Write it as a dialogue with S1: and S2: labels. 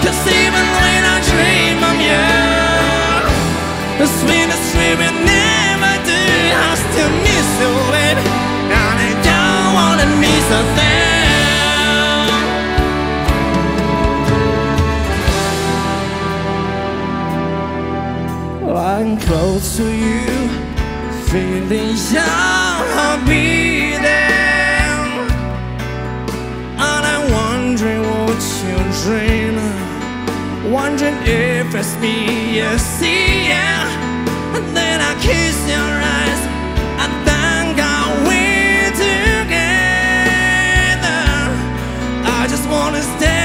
S1: 'cause even when I dream of you, the sweetest dream we never do, I still miss you, baby. And I don't wanna miss a thing. I'm close to you, feeling young, I'll be there. And I'm wondering what you're dreaming, wondering if it's me you see, yeah. And then I kiss your eyes, I thank God we're together. I just wanna stay